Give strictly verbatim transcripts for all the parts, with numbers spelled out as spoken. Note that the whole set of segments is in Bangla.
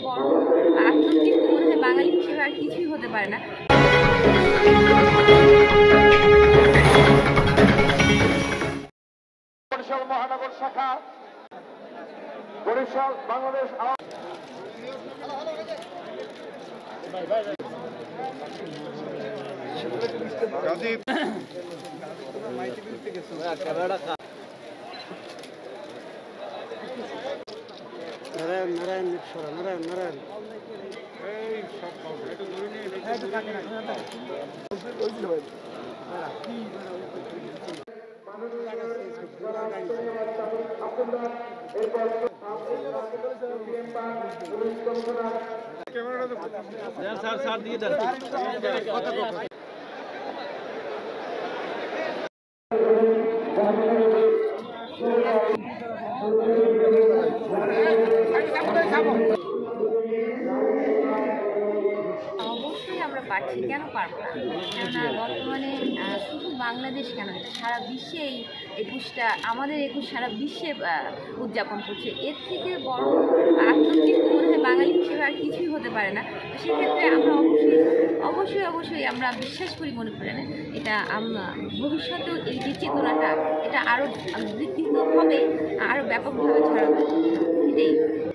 বড় আত্মতৃপ্তি মনে হয় বাঙালি হিসেবে আর কিছুই হতে পারে না। বরিশাল মহানগর শাখা বরিশাল বাংলাদেশ নারায়ণ নারায়ণ নারায়ণ নারায়ণ স্যার স্যার দিয়ে দেন অবশ্যই আমরা পারছি, কেন পারবো না? কেননা বর্তমানে শুধু বাংলাদেশ কেন, এটা সারা বিশ্বে এই একুশটা আমাদের একুশ সারা বিশ্বে উদযাপন করছে। এর থেকে বড় আত্মতৃপ্তি মনে হয় বাঙালি হিসেবে আর কিছুই হতে পারে না। সেক্ষেত্রে আমরা অবশ্যই অবশ্যই অবশ্যই আমরা বিশ্বাস করি, মনে করি না এটা আমরা ভবিষ্যতেও এই যে চেতনাটা এটা আরও বৃদ্ধি হবে, আরও ব্যাপকভাবে ছড়াবে। এটাই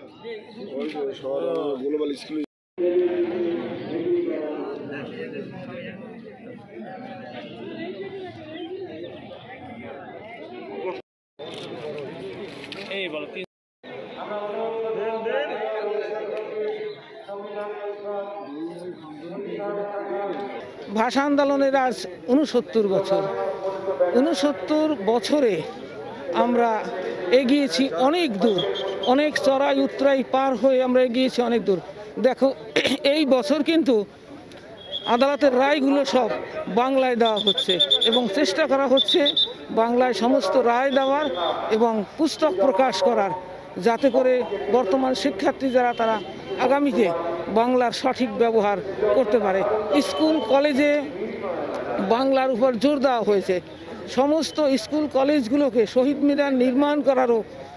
এই বলো ভাষা আন্দোলনের আজ ঊনসত্তর বছর ঊনসত্তর বছরে আমরা এগিয়েছি অনেক দূর, অনেক চড়াই উতরাই পার হয়ে আমরা এগিয়েছি অনেক দূর। দেখো, এই বছর কিন্তু আদালতের রায়গুলো সব বাংলায় দেওয়া হচ্ছে এবং চেষ্টা করা হচ্ছে বাংলায় সমস্ত রায় দেওয়ার এবং পুস্তক প্রকাশ করার, যাতে করে বর্তমান শিক্ষার্থী যারা তারা আগামীতে বাংলার সঠিক ব্যবহার করতে পারে। স্কুল কলেজে বাংলার উপর জোর দেওয়া হয়েছে। সমস্ত স্কুল কলেজগুলোকে শহীদ মিনার নির্মাণ করারও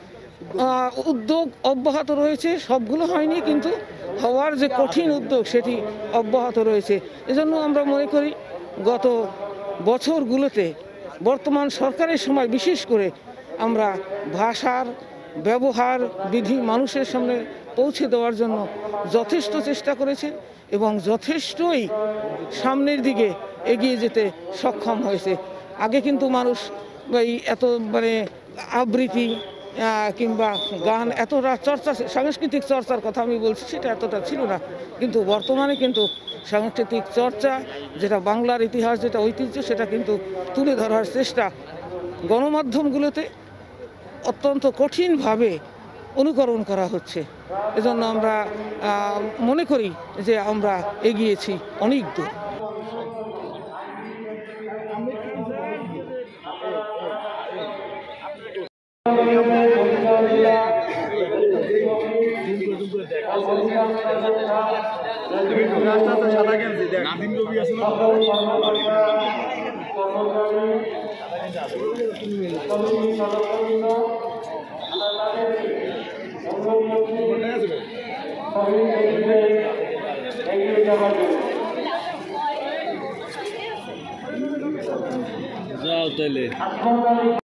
উদ্যোগ অব্যাহত রয়েছে। সবগুলো হয়নি, কিন্তু হওয়ার যে কঠিন উদ্যোগ সেটি অব্যাহত রয়েছে। এজন্য আমরা মনে করি গত বছরগুলোতে বর্তমান সরকারের সময় বিশেষ করে আমরা ভাষার ব্যবহার বিধি মানুষের সামনে পৌঁছে দেওয়ার জন্য যথেষ্ট চেষ্টা করেছে এবং যথেষ্টই সামনের দিকে এগিয়ে যেতে সক্ষম হয়েছে। আগে কিন্তু মানুষ এই এত মানে আবৃত্তি কিংবা গান এতটা চর্চা, সাংস্কৃতিক চর্চার কথা আমি বলছি, সেটা এতটা ছিল না। কিন্তু বর্তমানে কিন্তু সাংস্কৃতিক চর্চা, যেটা বাংলার ইতিহাস, যেটা ঐতিহ্য, সেটা কিন্তু তুলে ধরার চেষ্টা গণমাধ্যমগুলোতে অত্যন্ত কঠিনভাবে অনুকরণ করা হচ্ছে। এজন্য আমরা মনে করি যে আমরা এগিয়েছি অনেক দূর। যাও তাহলে।